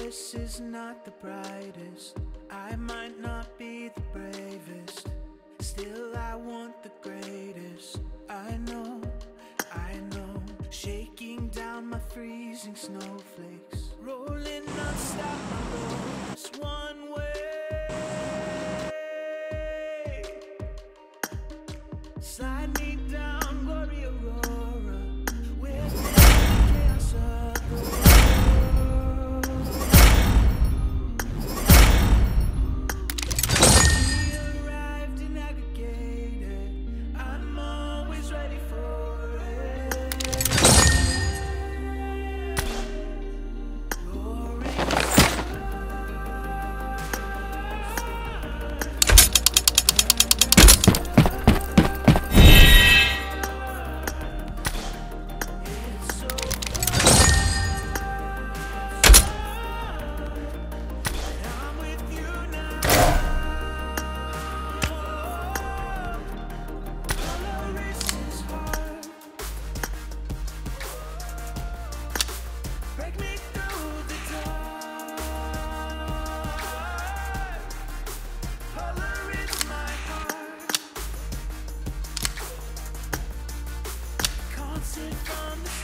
this is not the brightest, I might not be the bravest, still I want the greatest. I know, shaking down my freezing snowflakes, rolling non-stop, my road is one way. Slide me down, glory aurora, with the chaos of the world. We arrived and aggregated, I'm always ready for it. Roaring it's so I'm with you now. Colorless is hard. Break me through the dark. Color is my heart. Can't sit from the